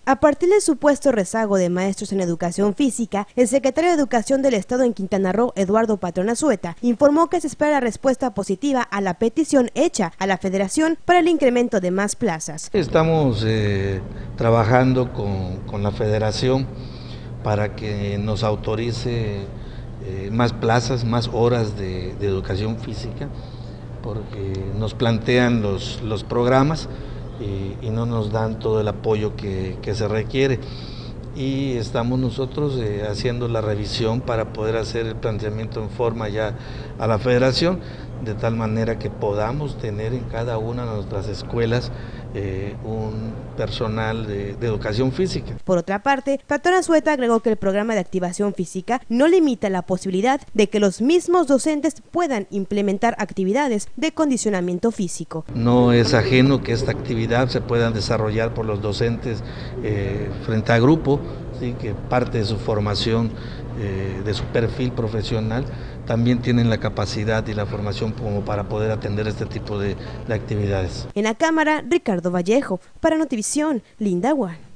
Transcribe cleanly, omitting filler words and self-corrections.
A partir del supuesto rezago de maestros en educación física, el secretario de Educación del Estado en Quintana Roo, Eduardo Patrón Azueta, informó que se espera la respuesta positiva a la petición hecha a la Federación para el incremento de más plazas. Estamos trabajando con la Federación para que nos autorice más plazas, más horas de educación física, porque nos plantean los programas y no nos dan todo el apoyo que se requiere. Y estamos nosotros haciendo la revisión para poder hacer el planteamiento en forma ya a la Federación, de tal manera que podamos tener en cada una de nuestras escuelas un personal de educación física. Por otra parte, Patrón Azueta agregó que el programa de activación física no limita la posibilidad de que los mismos docentes puedan implementar actividades de condicionamiento físico. No es ajeno que esta actividad se pueda desarrollar por los docentes frente a grupo, ¿sí? Que parte de su formación, de su perfil profesional, también tienen la capacidad y la formación como para poder atender este tipo de actividades. En la cámara, Ricardo Vallejo, para Notivisión, Linda Juan.